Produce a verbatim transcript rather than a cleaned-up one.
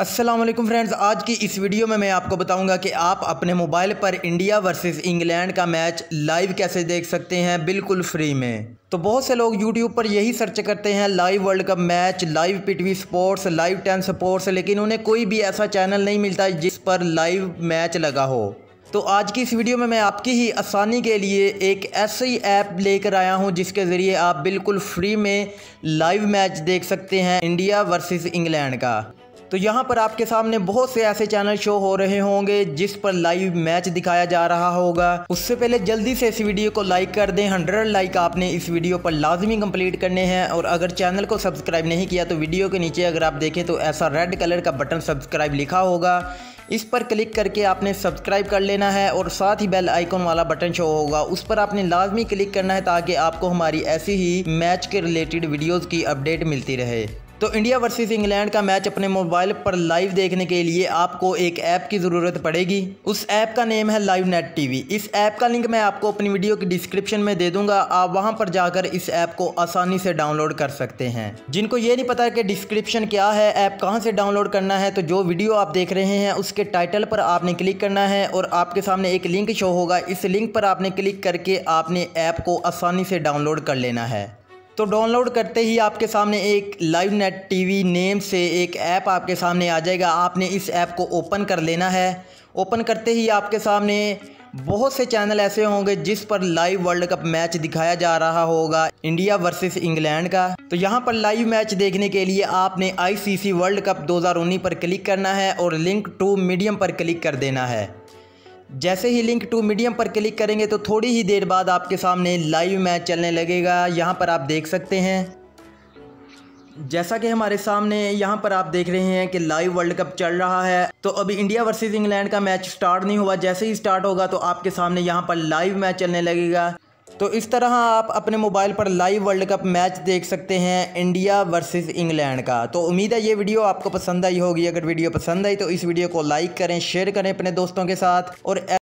अस्सलाम वालेकुम फ्रेंड्स, आज की इस वीडियो में मैं आपको बताऊंगा कि आप अपने मोबाइल पर इंडिया वर्सेस इंग्लैंड का मैच लाइव कैसे देख सकते हैं बिल्कुल फ्री में। तो बहुत से लोग यूट्यूब पर यही सर्च करते हैं live world cup match, live PTV sports, live ten sports, लेकिन उन्हें कोई भी ऐसा चैनल नहीं मिलता जिस पर लाइव मैच लगा हो। तो आज की इस वीडियो में मैं आपकी ही आसानी के लिए एक ऐसी ऐप लेकर आया हूं जिसके ज़रिए आप बिल्कुल फ्री में लाइव मैच देख सकते हैं इंडिया वर्सेस इंग्लैंड का। तो यहाँ पर आपके सामने बहुत से ऐसे चैनल शो हो रहे होंगे जिस पर लाइव मैच दिखाया जा रहा होगा। उससे पहले जल्दी से इस वीडियो को लाइक कर दें। हंड्रेड लाइक आपने इस वीडियो पर लाजमी कंप्लीट करने हैं। और अगर चैनल को सब्सक्राइब नहीं किया तो वीडियो के नीचे अगर आप देखें तो ऐसा रेड कलर का बटन सब्सक्राइब लिखा होगा, इस पर क्लिक करके आपने सब्सक्राइब कर लेना है। और साथ ही बेल आइकन वाला बटन शो होगा, उस पर आपने लाजमी क्लिक करना है ताकि आपको हमारी ऐसी ही मैच के रिलेटेड वीडियोज़ की अपडेट मिलती रहे। तो इंडिया वर्सेस इंग्लैंड का मैच अपने मोबाइल पर लाइव देखने के लिए आपको एक ऐप की ज़रूरत पड़ेगी। उस ऐप का नेम है लाइव नेट टीवी। इस ऐप का लिंक मैं आपको अपनी वीडियो की डिस्क्रिप्शन में दे दूंगा, आप वहां पर जाकर इस ऐप को आसानी से डाउनलोड कर सकते हैं। जिनको ये नहीं पता कि डिस्क्रिप्शन क्या है, ऐप कहां से डाउनलोड करना है, तो जो वीडियो आप देख रहे हैं उसके टाइटल पर आपने क्लिक करना है और आपके सामने एक लिंक शो होगा। इस लिंक पर आपने क्लिक करके आपने ऐप को आसानी से डाउनलोड कर लेना है। तो डाउनलोड करते ही आपके सामने एक लाइव नेट टीवी नेम से एक ऐप आपके सामने आ जाएगा। आपने इस ऐप को ओपन कर लेना है। ओपन करते ही आपके सामने बहुत से चैनल ऐसे होंगे जिस पर लाइव वर्ल्ड कप मैच दिखाया जा रहा होगा इंडिया वर्सेस इंग्लैंड का। तो यहाँ पर लाइव मैच देखने के लिए आपने आईसीसी वर्ल्ड कप दो हज़ार उन्नीस पर क्लिक करना है और लिंक टू मीडियम पर क्लिक कर देना है। जैसे ही लिंक टू मीडियम पर क्लिक करेंगे तो थोड़ी ही देर बाद आपके सामने लाइव मैच चलने लगेगा। यहाँ पर आप देख सकते हैं, जैसा कि हमारे सामने यहाँ पर आप देख रहे हैं कि लाइव वर्ल्ड कप चल रहा है। तो अभी इंडिया वर्सेस इंग्लैंड का मैच स्टार्ट नहीं हुआ, जैसे ही स्टार्ट होगा तो आपके सामने यहाँ पर लाइव मैच चलने लगेगा। तो इस तरह आप अपने मोबाइल पर लाइव वर्ल्ड कप मैच देख सकते हैं इंडिया वर्सेस इंग्लैंड का। तो उम्मीद है ये वीडियो आपको पसंद आई होगी। अगर वीडियो पसंद आई तो इस वीडियो को लाइक करें, शेयर करें अपने दोस्तों के साथ और